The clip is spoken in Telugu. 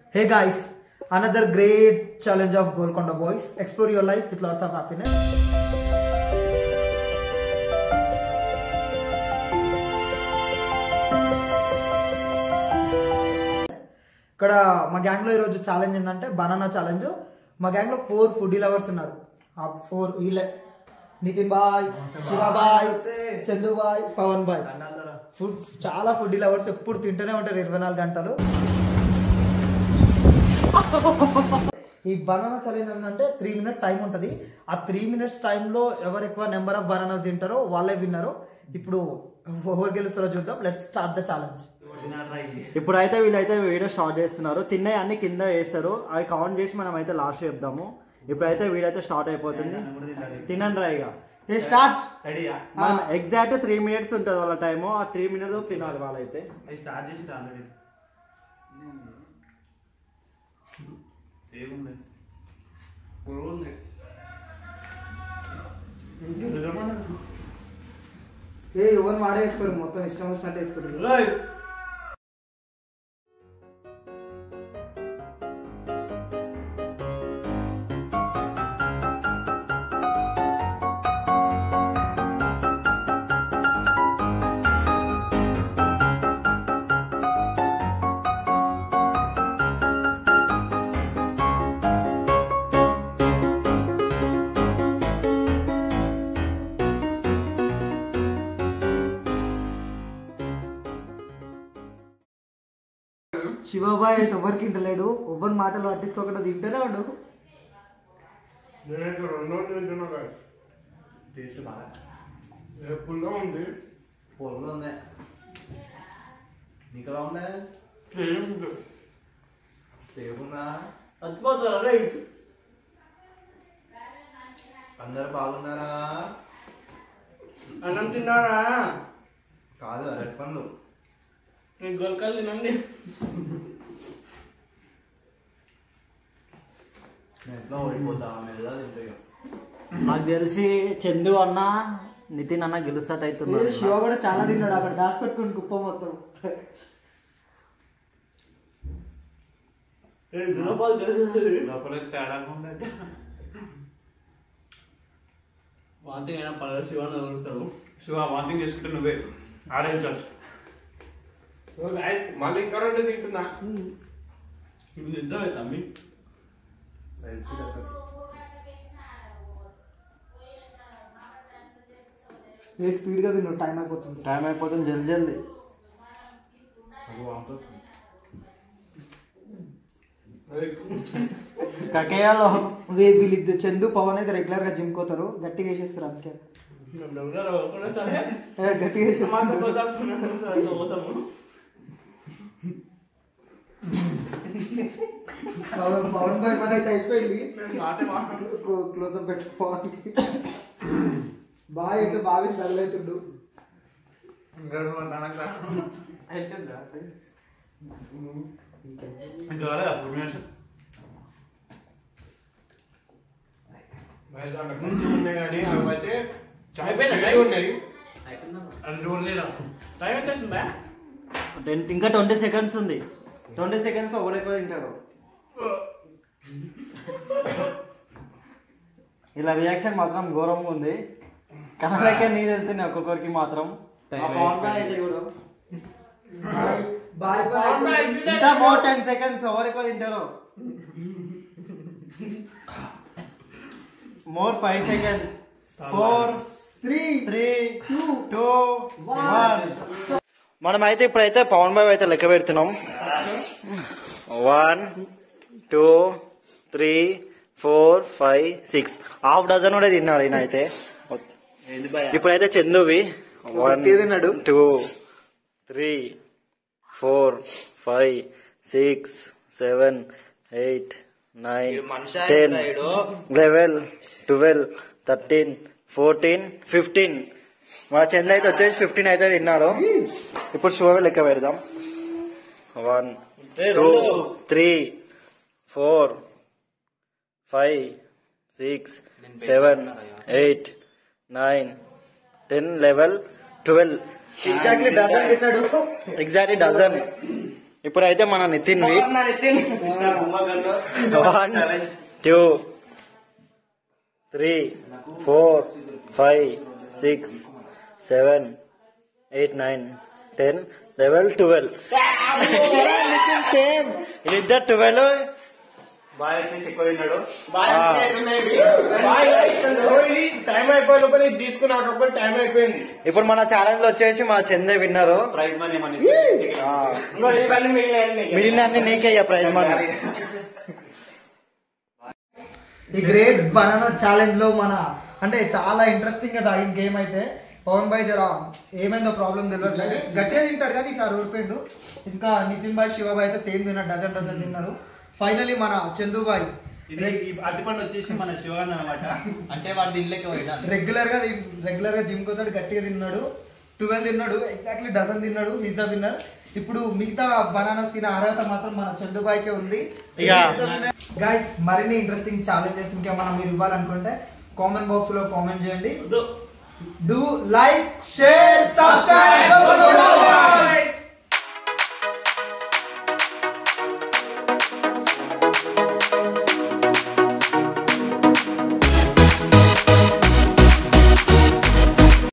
Hey guys, another great challenge of Golconda Boys. Explore your life with lots of happiness. ఇక్కడ మా గ్యాంగ్ లో ఈరోజు ఛాలెంజ్ ఏంటంటే బనానా ఛాలెంజ్. మా గ్యాంగ్ లో 4 ఫుడీ లవర్స్ ఉన్నారు. ఆ 4 వీళ్ళే నితిన్ బాయ్, శివ బాయ్, చందు బాయ్, పవన్ బాయ్. చాలా ఫుడీ లవర్స్, ఎప్పుడు తింటూనే ఉంటారు 24 గంటలు. ఈ బనానా ఛాలెంజ్ ఏంటంటే 3 minutes టైం ఉంటుంది. ఆ 3 minutes టైంలో ఎవరు ఎక్కువ నెంబర్ ఆఫ్ బనానాస్ తింటారో వాళ్ళే విన్నారు. ఇప్పుడు ఎవరు గెలుస్తారో చూద్దాం. Let's start the challenge. ఇప్పుడైతే వీళ్ళైతే వీడియో స్టార్ట్ చేస్తున్నారు. తిన్నాయి అన్ని కింద వేస్తారు, అవి కౌంట్ చేసి మనం అయితే లాస్ట్ చెప్దాము. ఇప్పుడైతే వీడైతే స్టార్ట్ అయిపోతుంది. తినండి రాయిగా స్టార్ట్. ఎగ్జాక్ట్ 3 minutes ఉంటుంది వాళ్ళ టైము. ఆ 3 minutes తినాలి వాళ్ళైతే. స్టార్ట్ చేసి ఆల్రెడీ ఎవరు వాడేసుకోరు, మొత్తం ఇష్టం వచ్చినట్టు వేసుకుంటారు. శివబాయ్ అయితే ఎవరికి తింటలేడు, ఎవరి మాటలు పట్టించుకోకుండా తింటూనే ఉండు. నేనైతే రెండో తింటున్నా. టేస్ట్ బాగా పుల్గా ఉంది. పొలగా ఉంది. నీకు ఎలా ఉంది? తేగుందా? అందరు బాగున్నారా? అన్నం తిన్నారా? కాదు, అరటి పండ్లు. నేను గొలకాలు తినండి. ఎట్లా ఓడిపోతా మెల్లగా తింటాయి. నాకు తెలిసి చందు అన్న నితిన్ అన్న గెలుస్తాట్ అవుతున్నారు. శివ కూడా చాలా తిన్నాడు, అక్కడ దాచిపెట్టుకుని కుప్ప మొత్తం. వాంతింగ్ అయినా పర్లేదు, శివాన్ని వదులుతాడు. శివ వాంతింగ్ చేసుకుంటే నువ్వే ఆడించాలి. మళ్ళీ ఇంకా రెండు తింటున్నా. ఇవి తింటావే తమ్మి. సైజ్కి దగ్గర ఏ స్పీడ్ గా తిన్నాడు, టైం అయిపోతుంది. టైం అయిపోతుంది, జల్దీ జల్దీ. కకేయాలో వీళ్ళిద్దరు చందు పవన్ అయితే రెగ్యులర్ గా జిమ్ కోతారు, గట్టిగా వేసేస్తారు. అందుకే గట్టిగా వేసేస్తారు. పవన్ బాయ్ పని అయితే అయిపోయింది. క్లోజ్ అప్ పెట్టు పవన్ కి. బాయ్ అయితే బాగా స్ట్రగుల్ అవుతుండు. కొంచెం ఉన్నాయి కానీ అవి అయితే ఉన్నాయి. ఇంకా 20 seconds ఉంది. 20 seconds లో ఒకరైపోయి తింటారు. ఇలా రియాక్షన్ మాత్రం ఘోరంగా ఉంది. కనడాకే నీళ్ళు వెళ్తున్నాయి ఒక్కొక్కరికి మాత్రం. ఇంకా మోర్ 10 seconds ఎవరెక్కువ తింటారు. More 5 seconds. 4 3 2 1. మనమైతే ఇప్పుడైతే పవన్ బాయ్ అయితే లెక్క పెడుతున్నాం. 1 2 3 4 5 6 హాఫ్ డజన్ కూడా తిన్నాడు ఈయన అయితే. ఇప్పుడైతే చందువి 1 2 3 4 5 6 7 8 9 10 11 12 13 14 15. మన చంద్ర అయితే వచ్చేసి 15 అయితే తిన్నాడు. ఇప్పుడు షోవే లెక్క పెడదాం. 1 2 3 4 5 6 7 8 9 10 11 12. ఎగ్జాక్ట్లీ డజన్ తిన్నాడు. Exactly dozen. ఇప్పుడైతే మన నితిన్ 1 2 3 4 5 6 7 8 9 10 11 12 నితిన్ సేమ్ ఇద్దరు 12 బాయ్ వచ్చేసి ఎక్కువ తిన్నాడు. టైం అయిపోయిన లోపల ఇది తీసుకున్నాక టైం అయిపోయింది. ఇప్పుడు మన ఛాలెంజ్ లో వచ్చేసి మన చందే విన్నారు. ప్రైజ్ మనీ ఏమని మిగిలిన అన్ని నీకే ప్రైజ్ మనీ. ఈ గ్రేట్ బనానా ఛాలెంజ్ లో మన అంటే చాలా ఇంట్రెస్టింగ్ గా తాగిన గేమ్ అయితే పవన్ భాయ్ జరా ఏమైందో ప్రాబ్లం తెలియదు కానీ గట్టిగా తింటాడు కానీ ఈసారి ఓడిపోయిండు. ఇంకా నితిన్ భాయ్ శివ భాయ్ అయితే సేమ్ తిన్నారు, డజన్ తిన్నారు. ఫైనలీ మన చందుబాయ్ అడ్డుపండు వచ్చేసి మన శివగాన్ అనమాట. అంటే వాడు దీనిలోకి రెగ్యులర్ గా జిమ్ కోతాడు, గట్టిగా తిన్నాడు. 12 తిన్నాడు, ఎగ్జాక్ట్లీ డజన్ తిన్నాడు. Is the winner. ఇప్పుడు మిగతా బనానాస్ తినే అర్హత మాత్రం మన చందుబాయ్కే ఉంది. గైస్ మరిన్ని ఇంట్రెస్టింగ్ ఛాలెంజెస్ ఇంకేమన్నా మీరు ఇవ్వాలనుకుంటే కామెంట్ బాక్స్ లో కామెంట్ చేయండి. Do like share subscribe.